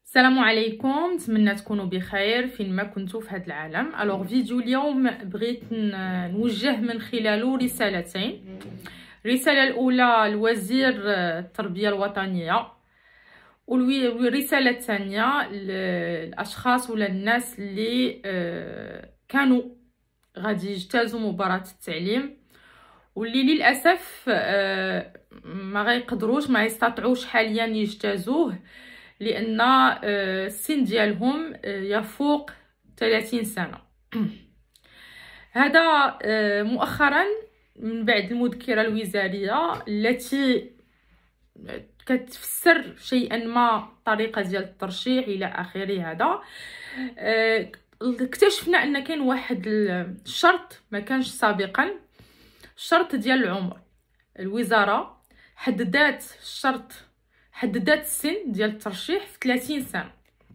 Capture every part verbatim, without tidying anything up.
السلام عليكم، نتمنى تكونوا بخير فين ما كنتوا في هذا العالم. الوغ فيديو اليوم بغيت نوجه من خلاله رسالتين. الرساله الاولى لوزير التربيه الوطنيه، والرساله الثانيه للاشخاص ولا الناس اللي كانوا غادي يجتازوا مباراة التعليم واللي للاسف ما غيقدروش ما يستطيعوش حاليا يجتازوه لان السن ديالهم يفوق ثلاثين سنه. هذا مؤخرا من بعد المذكره الوزاريه التي كتفسر شيئا ما طريقه ديال الترشيح الى اخره. هذا اكتشفنا ان كاين واحد الشرط ما كانش سابقا، الشرط ديال العمر. الوزاره حددات الشرط حددات السن ديال الترشيح في ثلاثين سنه.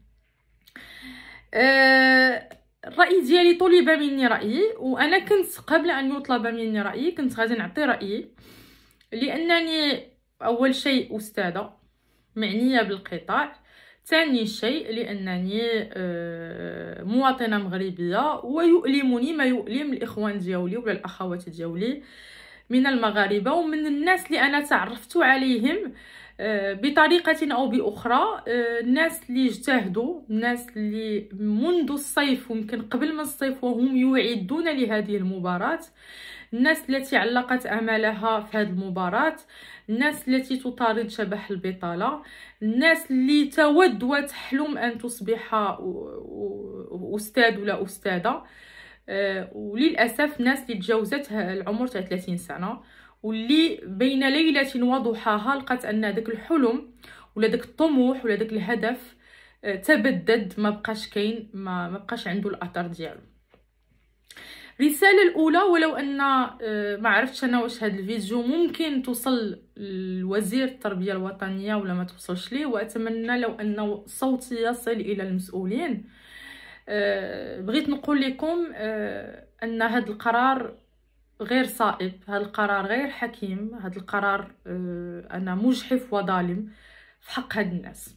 أه الراي ديالي طلب مني رايي، وانا كنت قبل ان يطلب مني رايي كنت غادي نعطي رايي، لانني اول شيء استاذه معنيه بالقطاع، ثاني شيء لانني أه مواطنه مغربيه ويؤلمني ما يؤلم الاخوان ديالي ولا الاخوات ديالي من المغاربه ومن الناس اللي انا تعرفت عليهم بطريقة أو بأخرى. الناس اللي اجتهدوا، الناس اللي منذ الصيف ويمكن قبل من الصيف وهم يعدون لهذه المباراة، الناس التي علقت أمالها في هذه المباراة، الناس التي تطارد شبح البطالة، الناس اللي تود وتحلم أن تصبح أستاذ ولا أستاذة، وللأسف الناس اللي تجاوزت العمر تاع ثلاثين سنة واللي بين ليلة وضحاها لقات ان داك الحلم ولا داك الطموح ولا داك الهدف تبدد، ما بقاش كاين، ما ما بقاش عنده الاثر ديالو. الرساله الاولى، ولو ان ما عرفتش انا واش هذا الفيديو ممكن توصل لوزير التربيه الوطنيه ولا ما توصلش ليه، واتمنى لو ان صوتي يصل الى المسؤولين. بغيت نقول لكم ان هذا القرار غير صائب، هذا القرار غير حكيم، هذا القرار انا مجحف وظالم في حق هاد الناس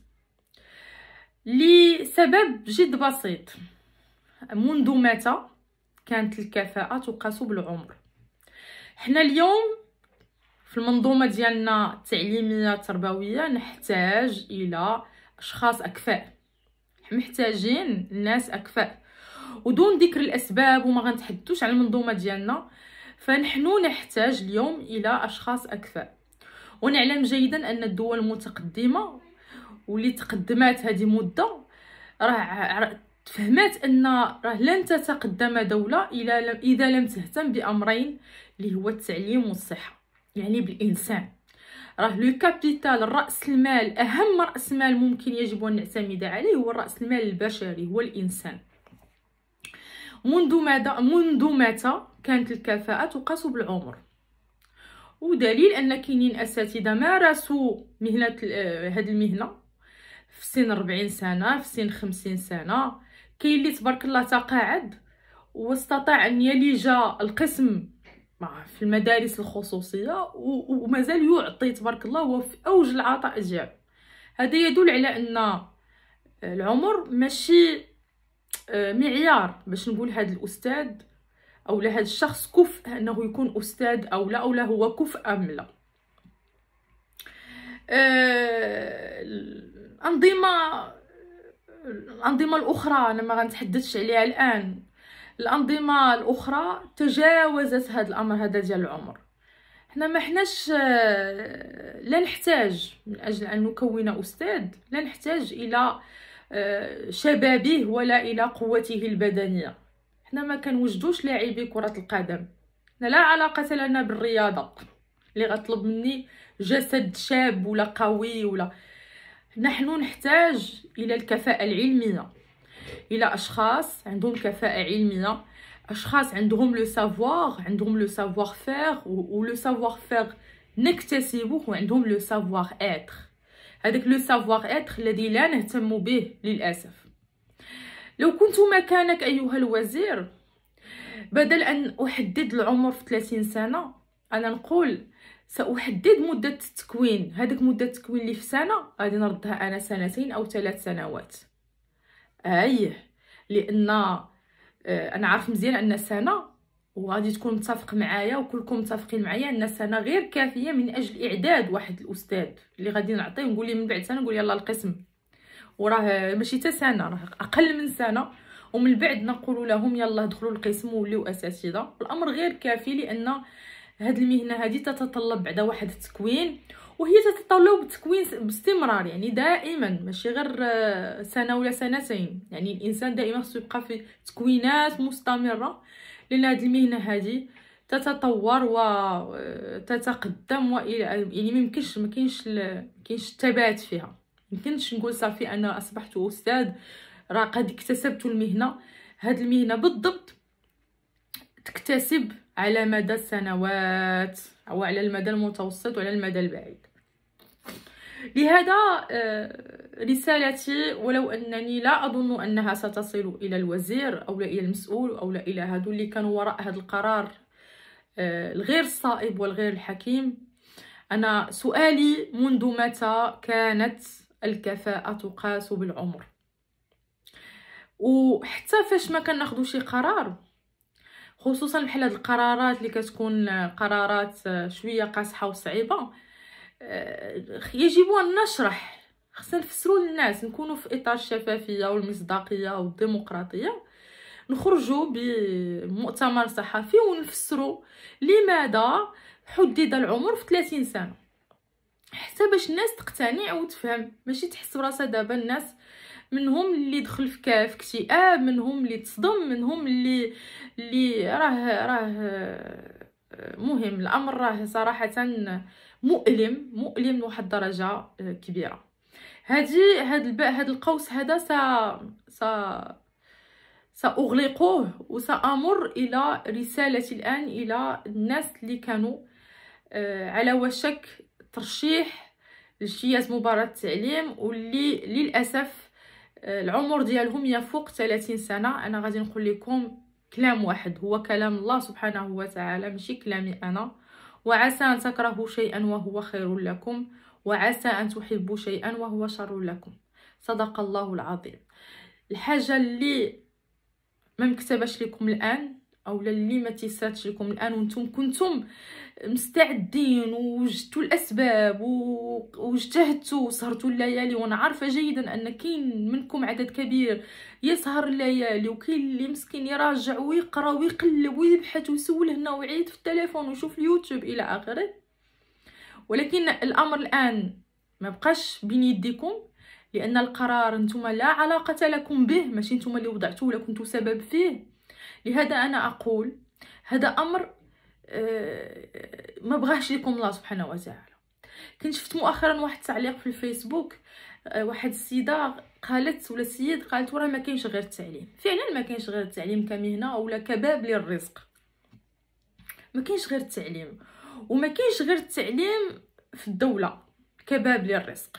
لسبب جد بسيط. منذ متى كانت الكفاءة تقاس بالعمر؟ حنا اليوم في المنظومة ديالنا التعليمية التربوية نحتاج الى اشخاص اكفاء، محتاجين الناس اكفاء، ودون ذكر الاسباب وما غنتحدثوش على المنظومة ديالنا، فنحن نحتاج اليوم الى اشخاص اكفاء. ونعلم جيدا ان الدول المتقدمه واللي تقدمات هذه مده راه تفهمات ان راه لن تتقدم دوله الى اذا لم تهتم بامرين اللي هو التعليم والصحه، يعني بالانسان. راه لو كابيتال، الراس المال، اهم راس مال ممكن يجب ان نعتمد عليه هو الراس المال البشري، هو الانسان. منذ ماذا منذ متى كانت الكفاءة تقاس بالعمر؟ ودليل ان كاينين اساتذه مارسوا مهنه هذه المهنه في سن أربعين سنه، في سن خمسين سنه، كاين اللي تبارك الله تقاعد واستطاع ان يلج القسم في المدارس الخصوصيه ومازال يعطي تبارك الله وفي اوج العطاء ديالو. هذا يدل على ان العمر ماشي معيار باش نقول هذا الاستاذ او لا هذا الشخص كفء انه يكون استاذ او لا، او لا هو كفء ام لا. آه الانظمه الانظمه الاخرى انا ما غنتحدثش عليها الان، الانظمه الاخرى تجاوزت هذا الامر هذا ديال العمر. حنا ما حناش لا نحتاج من اجل ان نكون استاذ لا نحتاج الى شبابه ولا الى قوته البدنيه. حنا ما كنوجدوش لاعبي كره القدم، لا علاقه لنا بالرياضه اللي غطلب مني جسد شاب ولا قوي، ولا نحن نحتاج الى الكفاءه العلميه، الى اشخاص عندهم كفاءه علميه، اشخاص عندهم لو سافوار، عندهم لو سافوار فير، و لو سافوار فير نكتسبوه، وعندهم لو سافوار اتر، هذاك لو سافوار اتر الذي لا نهتم به للاسف. لو كنت مكانك ايها الوزير، بدل ان احدد العمر في ثلاثين سنه انا نقول سأحدد مدة التكوين. هذيك مدة التكوين اللي في سنة غادي نردها أنا سنتين أو ثلاث سنوات. أيه، لأن أنا عارف مزيان أن سنة، وغادي تكون متفق معايا وكلكم متفقين معايا أن سنة غير كافية من أجل إعداد واحد الأستاذ اللي غادي نعطيه ونقول ليه من بعد سنة نقول يلا القسم، وراه ماشي حتى سنة، راه أقل من سنة، ومن بعد نقول لهم يلا دخلوا القسم ووليو أساتذة. الأمر غير كافي، لأن هاد المهنة هذه تتطلب بعد واحد التكوين، وهي تتطلب التكوين باستمرار، يعني دائما، ماشي غير سنة ولا سنتين. يعني الإنسان دائما خصو يبقى في تكوينات مستمرة، لأن هاد المهنة هذه تتطور وتتقدم، وإلى يعني ميمكنش مكاينش كاينش الثبات فيها. ميمكنش نقول صافي أنا أصبحت أستاذ راه قد اكتسبت المهنة. هاد المهنة بالضبط تكتسب على مدى السنوات، أو على المدى المتوسط وعلى المدى البعيد. لهذا رسالتي، ولو أنني لا أظن أنها ستصل إلى الوزير أو إلى المسؤول أو إلى هادو اللي كانوا وراء هذا القرار الغير صائب والغير الحكيم، أنا سؤالي منذ متى كانت الكفاءة تقاس بالعمر؟ وحتى فاش ما كناخدو شي قرار، خصوصا بحال هاد القرارات اللي كتكون قرارات شويه قاصحه وصعيبه، يجب ان نشرح، خصنا نفسروا للناس، نكونوا في اطار الشفافيه والمصداقيه والديمقراطيه، نخرجوا بمؤتمر صحفي ونفسروا لماذا حدد العمر في ثلاثين سنه، حتى باش الناس تقتنع وتفهم، ماشي تحس براسها دابا الناس منهم اللي دخل في كاف اكتئاب، منهم اللي تصدم، منهم اللي اللي راه راه مهم. الامر راه صراحه مؤلم مؤلم لواحد الدرجه كبيره. هذه هذا الب... هذا القوس هذا س س ساغلقوه، وسامر الى رسالتي الان الى الناس اللي كانوا على وشك ترشيح لاجتياز مباراة التعليم، واللي للاسف العمر ديالهم يفوق ثلاثين سنه. انا غادي نقول لكم كلام واحد، هو كلام الله سبحانه وتعالى، ماشي كلامي انا. وعسى ان تكرهوا شيئا وهو خير لكم، وعسى ان تحبوا شيئا وهو شر لكم. صدق الله العظيم. الحاجه اللي ما مكتباش لكم الان، او اللي ما تيساتش لكم الان، وانتم كنتم مستعدين ووجدتوا الاسباب واجتهدتوا وسهرتوا الليالي، وانا عارفه جيدا ان كاين منكم عدد كبير يسهر الليالي، وكاين اللي مسكين يراجع ويقرا ويقلب ويبحث ويسول هنا ويعيد في التليفون ويشوف اليوتيوب الى اخره، ولكن الامر الان ما بقاش بين يديكم، لان القرار نتوما لا علاقه لكم به، ماشي نتوما اللي وضعتوه ولا كنتوا سبب فيه. لهذا انا اقول هذا امر ما بغاش لكم الله سبحانه وتعالى. كنت شفت مؤخرا واحد التعليق في الفيسبوك، واحد السيده قالت ولا سيد قالت وراه ما كاينش غير التعليم. فعلا ما كاينش غير التعليم كمهنه اولا كباب للرزق، ما كاينش غير التعليم، وما كاينش غير التعليم في الدوله كباب للرزق،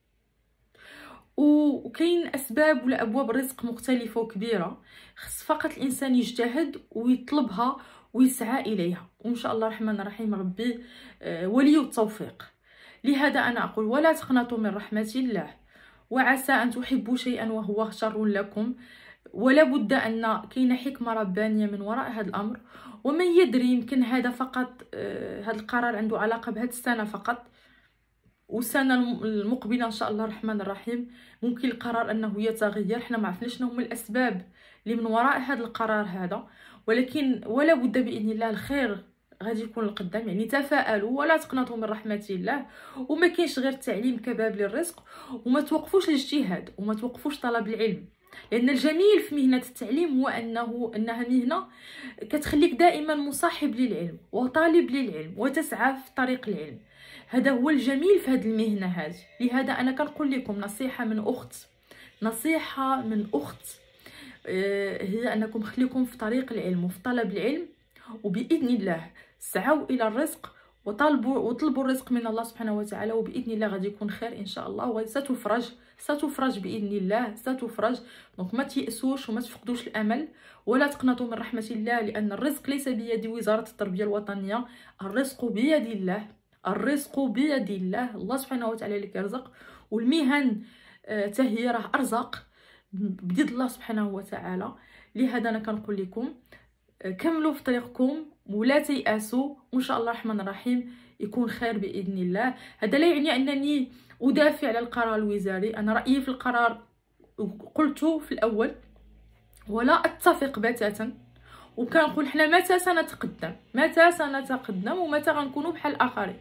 وكاين اسباب ولا ابواب رزق مختلفه وكبيره، خص فقط الانسان يجتهد ويطلبها ويسعى اليها، وان شاء الله الرحمن الرحيم ربي ولي التوفيق. لهذا انا اقول ولا تقنطوا من رحمه الله، وعسى ان تحبوا شيئا وهو شر لكم، ولا بد ان كاينه حكمه ربانيه من وراء هذا الامر. ومن يدري، يمكن هذا فقط هذا القرار عنده علاقه بهذه السنه فقط، والسنه المقبله ان شاء الله الرحمن الرحيم ممكن القرار انه يتغير. حنا ما عرفناش شنو هما الاسباب اللي من وراء هذا القرار هذا، ولكن ولا بد باذن الله الخير غادي يكون القدام. يعني تفائلوا ولا تقنطوا من رحمه الله، وما كاينش غير التعليم كباب للرزق، وما توقفوش الاجتهاد وما توقفوش طلب العلم، لان الجميل في مهنه التعليم هو انه انها مهنه كتخليك دائما مصاحب للعلم وطالب للعلم وتسعى في طريق العلم. هذا هو الجميل في هذه المهنه هذه. لهذا انا كنقول لكم نصيحه من اخت نصيحه من اخت هي انكم خليكم في طريق العلم وفي طلب العلم، وباذن الله سعوا الى الرزق وطلبوا وطلبوا الرزق من الله سبحانه وتعالى، وباذن الله غادي يكون خير ان شاء الله، وستفرج ستفرج باذن الله ستفرج. دونك ما تيأسوش وما تفقدوش الامل ولا تقنطوا من رحمه الله، لان الرزق ليس بيد وزاره التربيه الوطنيه، الرزق بيد الله. الرزق بيد الله، الله سبحانه وتعالى اللي كيرزق، والمهن حتى هي راه ارزاق بيد الله سبحانه وتعالى. لهذا انا كنقول لكم كملوا في طريقكم ولا تيأسوا، وان شاء الله الرحمن الرحيم يكون خير باذن الله. هذا لا يعني انني ادافع على القرار الوزاري، انا رايي في القرار قلته في الاول ولا اتفق بتاتا، وكنقول حنا متى سنتقدم، متى سنتقدم ومتى غنكونوا بحال الاخرين.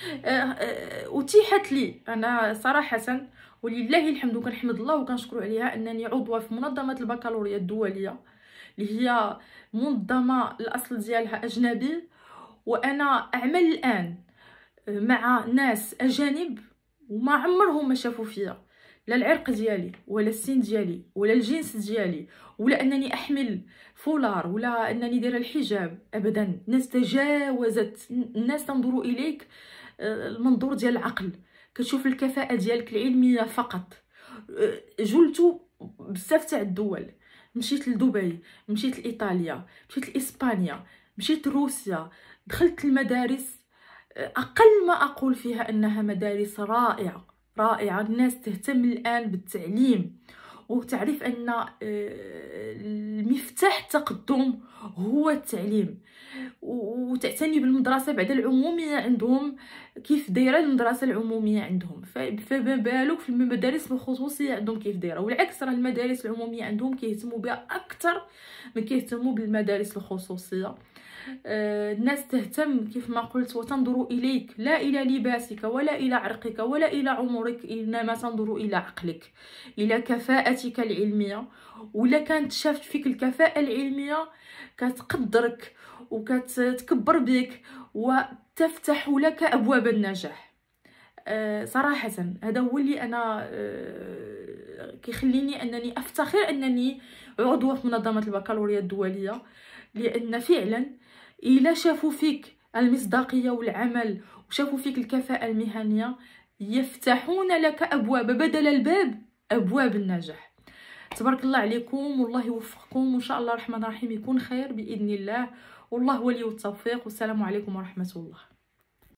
اتيحت لي انا صراحه ولله الحمد وكنحمد الله وكنشكر عليها انني عضوه في منظمه البكالوريا الدوليه اللي هي منظمه الاصل ديالها اجنبي، وانا اعمل الان مع ناس اجانب وما عمرهم ما شافوا فيا لا العرق ديالي ولا السن ديالي ولا الجنس ديالي ولا انني احمل فولار ولا انني دايره الحجاب ابدا. الناس تجاوزت، الناس تنظر اليك المنظور ديال العقل، كتشوف الكفاءه ديالك العلميه فقط. جلت بزاف تاع الدول، مشيت لدبي، مشيت لايطاليا، مشيت لاسبانيا، مشيت لروسيا، دخلت المدارس اقل ما اقول فيها انها مدارس رائعه رائعه. الناس تهتم الان بالتعليم وتعرف ان المفتاح التقدم هو التعليم، وتعتني بالمدرسه بعد العموميه عندهم كيف دايره المدرسه العموميه عندهم، فما بالك في المدارس الخصوصيه عندهم كيف دايره. والعكس راه المدارس العموميه عندهم كيهتموا بها اكثر من كيهتموا بالمدارس الخصوصيه. آه الناس تهتم كيف ما قلت وتنظر اليك لا الى لباسك ولا الى عرقك ولا الى عمرك، انما تنظر الى عقلك، الى كفاءتك العلميه. ولا كانت شافت فيك الكفاءه العلميه كتقدرك وكتكبر بك وتفتح لك ابواب النجاح. أه صراحه هذا هو اللي انا أه كيخليني انني افتخر انني عضوه في منظمه البكالوريا الدوليه، لان فعلا الا شافوا فيك المصداقيه والعمل وشافوا فيك الكفاءه المهنيه يفتحون لك ابواب بدل الباب ابواب النجاح. تبارك الله عليكم والله يوفقكم، وان شاء الله الرحمن الرحيم يكون خير باذن الله، والله ولي التوفيق. والسلام عليكم ورحمه الله.